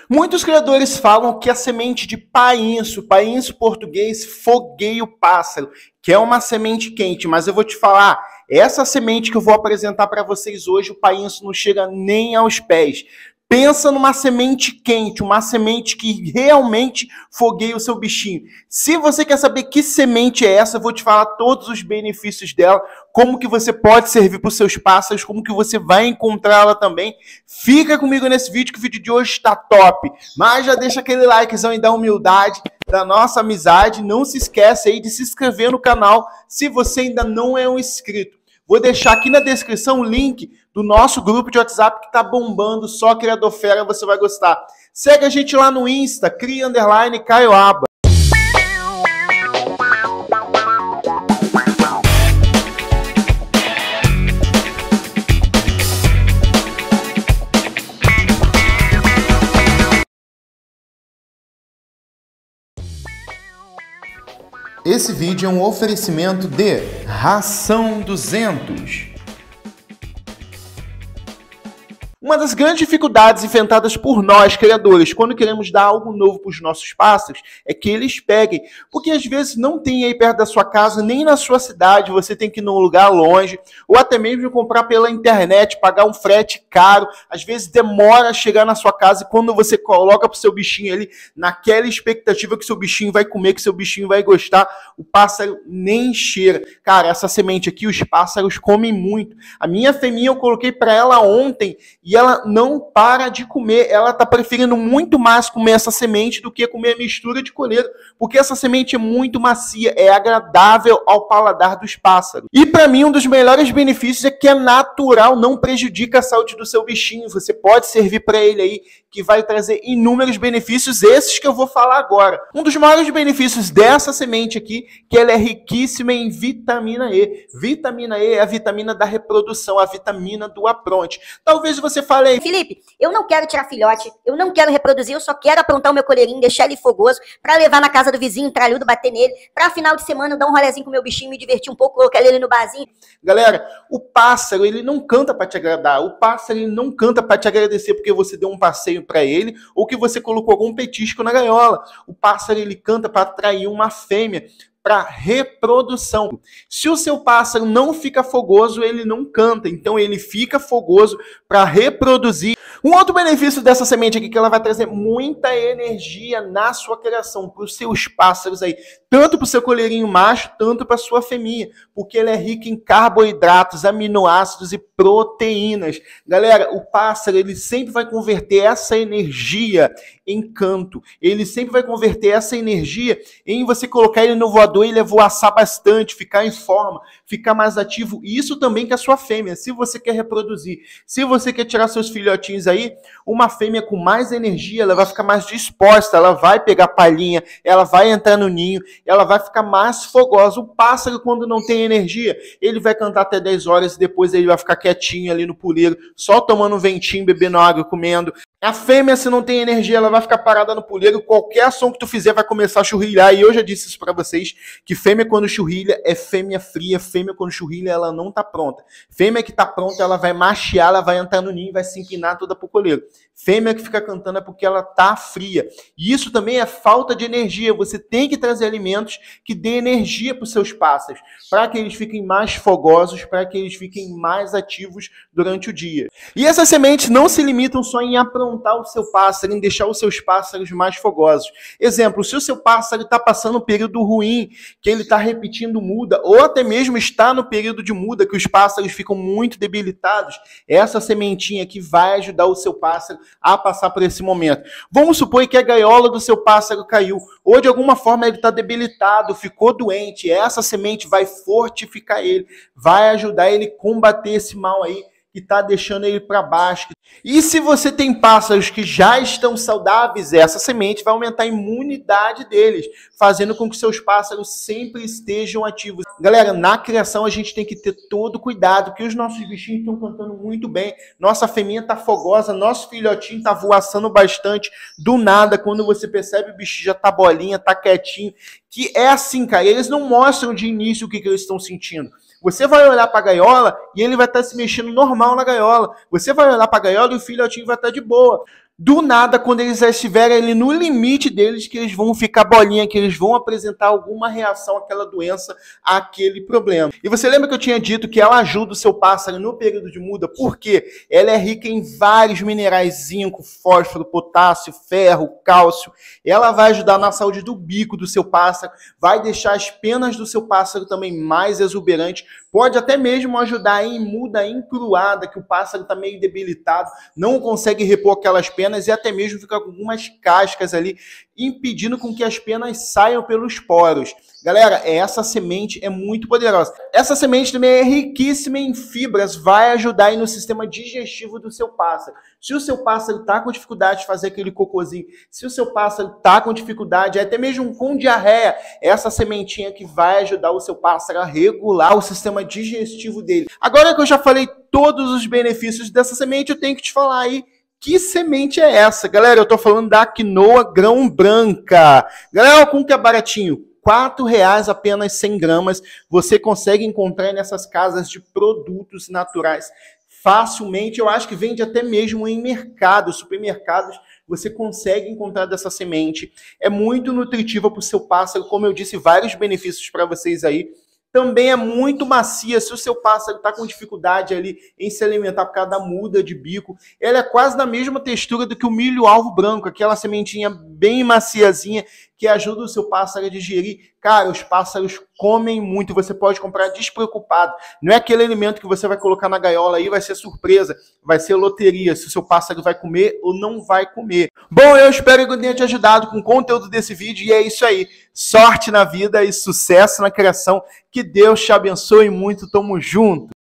Muitos criadores falam que a semente de painço português, fogueia o pássaro, que é uma semente quente, mas eu vou te falar, essa semente que eu vou apresentar para vocês hoje, o painço não chega nem aos pés. Pensa numa semente quente, uma semente que realmente fogueia o seu bichinho. Se você quer saber que semente é essa, eu vou te falar todos os benefícios dela, como que você pode servir para os seus pássaros, como que você vai encontrá-la também. Fica comigo nesse vídeo, que o vídeo de hoje está top. Mas já deixa aquele likezão e da humildade, da nossa amizade. Não se esquece aí de se inscrever no canal se você ainda não é um inscrito. Vou deixar aqui na descrição o link do nosso grupo de WhatsApp que tá bombando, só criador fera, você vai gostar. Segue a gente lá no Insta, cria_caioaba. Esse vídeo é um oferecimento de Ração 200. Uma das grandes dificuldades enfrentadas por nós, criadores, quando queremos dar algo novo para os nossos pássaros, é que eles peguem. Porque às vezes não tem aí perto da sua casa, nem na sua cidade, você tem que ir num lugar longe, ou até mesmo comprar pela internet, pagar um frete caro. Às vezes demora a chegar na sua casa e quando você coloca para o seu bichinho ali, naquela expectativa que seu bichinho vai comer, que seu bichinho vai gostar, o pássaro nem cheira. Cara, essa semente aqui, os pássaros comem muito. A minha fêmea eu coloquei para ela ontem e ela não para de comer. Ela está preferindo muito mais comer essa semente do que comer a mistura de colheiro, porque essa semente é muito macia, é agradável ao paladar dos pássaros. E para mim, um dos melhores benefícios é que é natural, não prejudica a saúde do seu bichinho. Você pode servir para ele aí, que vai trazer inúmeros benefícios, esses que eu vou falar agora. Um dos maiores benefícios dessa semente aqui, que ela é riquíssima em vitamina E. Vitamina E é a vitamina da reprodução, a vitamina do apronte. Talvez você fale aí, Felipe, eu não quero tirar filhote, eu não quero reproduzir, eu só quero aprontar o meu colherinho, deixar ele fogoso, pra levar na casa do vizinho, tralhudo, bater nele, pra final de semana eu dar um rolezinho com o meu bichinho, me divertir um pouco, colocar ele no barzinho. Galera, o pássaro, ele não canta pra te agradar, o pássaro, ele não canta pra te agradecer porque você deu um passeio pra ele ou que você colocou algum petisco na gaiola. O pássaro, ele canta pra atrair uma fêmea, para reprodução. Se o seu pássaro não fica fogoso, ele não canta. Então ele fica fogoso para reproduzir. Um outro benefício dessa semente aqui é que ela vai trazer muita energia na sua criação, para os seus pássaros aí. Tanto para o seu colherinho macho, tanto para a sua fêmea. Porque ela é rica em carboidratos, aminoácidos e proteínas. Galera, o pássaro, ele sempre vai converter essa energia em canto. Ele sempre vai converter essa energia em você colocar ele no voador e ele voaçar bastante, ficar em forma, ficar mais ativo. E isso também que é a sua fêmea. Se você quer reproduzir, se você quer tirar seus filhotinhos aí, uma fêmea com mais energia, ela vai ficar mais disposta, ela vai pegar palhinha, ela vai entrar no ninho, ela vai ficar mais fogosa. O pássaro, quando não tem energia, ele vai cantar até 10 horas e depois ele vai ficar quietinho ali no puleiro, só tomando um ventinho, bebendo água, comendo. A fêmea, se não tem energia, ela vai ficar parada no puleiro, qualquer som que tu fizer vai começar a churrilhar, e eu já disse isso pra vocês, que fêmea quando churrilha é fêmea fria, fêmea quando churrilha ela não tá pronta. Fêmea que tá pronta, ela vai machiar, ela vai entrar no ninho, vai se empinar toda pro colheiro. Fêmea que fica cantando é porque ela tá fria. E isso também é falta de energia, você tem que trazer alimentos que dê energia pros seus pássaros, para que eles fiquem mais fogosos, para que eles fiquem mais ativos durante o dia. E essas sementes não se limitam só em aprontar o seu pássaro, em deixar os seus pássaros mais fogosos. Exemplo, se o seu pássaro está passando um período ruim, que ele está repetindo muda, ou até mesmo está no período de muda, que os pássaros ficam muito debilitados, essa sementinha aqui vai ajudar o seu pássaro a passar por esse momento. Vamos supor que a gaiola do seu pássaro caiu, ou de alguma forma ele está debilitado, ficou doente, essa semente vai fortificar ele, vai ajudar ele a combater esse mal aí, que está deixando ele para baixo. E se você tem pássaros que já estão saudáveis, essa semente vai aumentar a imunidade deles, fazendo com que seus pássaros sempre estejam ativos. Galera, na criação a gente tem que ter todo cuidado, porque os nossos bichinhos estão cantando muito bem, nossa fêmea está fogosa, nosso filhotinho está voaçando bastante, do nada, quando você percebe o bichinho já está bolinha, está quietinho, que é assim, cara, eles não mostram de início o que eles estão sentindo. Você vai olhar para a gaiola e ele vai estar se mexendo normal na gaiola. Você vai olhar para a gaiola e o filhotinho vai estar de boa. Do nada, quando eles já estiverem ali no limite deles, que eles vão ficar bolinha, que eles vão apresentar alguma reação àquela doença, àquele problema. E você lembra que eu tinha dito que ela ajuda o seu pássaro no período de muda? Porque ela é rica em vários minerais, zinco, fósforo, potássio, ferro, cálcio. Ela vai ajudar na saúde do bico do seu pássaro, vai deixar as penas do seu pássaro também mais exuberantes, pode até mesmo ajudar em muda encruada, que o pássaro está meio debilitado, não consegue repor aquelas penas e até mesmo fica com algumas cascas ali, impedindo com que as penas saiam pelos poros. Galera, essa semente é muito poderosa. Essa semente também é riquíssima em fibras, vai ajudar aí no sistema digestivo do seu pássaro. Se o seu pássaro está com dificuldade de fazer aquele cocôzinho, se o seu pássaro está com dificuldade, até mesmo com diarreia, essa sementinha que vai ajudar o seu pássaro a regular o sistema digestivo dele. Agora que eu já falei todos os benefícios dessa semente, eu tenho que te falar aí que semente é essa. Galera, eu tô falando da quinoa grão branca. Galera, como que é baratinho? R$4 apenas 100 gramas. Você consegue encontrar nessas casas de produtos naturais facilmente. Eu acho que vende até mesmo em mercados, supermercados. Você consegue encontrar dessa semente. É muito nutritiva para o seu pássaro. Como eu disse, vários benefícios para vocês aí. Também é muito macia. Se o seu pássaro está com dificuldade ali em se alimentar por causa da muda de bico, ela é quase na mesma textura do que o milho-alvo branco, aquela sementinha bem maciazinha que ajuda o seu pássaro a digerir. Cara, os pássaros comem muito, você pode comprar despreocupado. Não é aquele alimento que você vai colocar na gaiola aí, vai ser surpresa, vai ser loteria, se o seu pássaro vai comer ou não vai comer. Bom, eu espero que eu tenha te ajudado com o conteúdo desse vídeo e é isso aí. Sorte na vida e sucesso na criação. Que Deus te abençoe muito, tamo junto.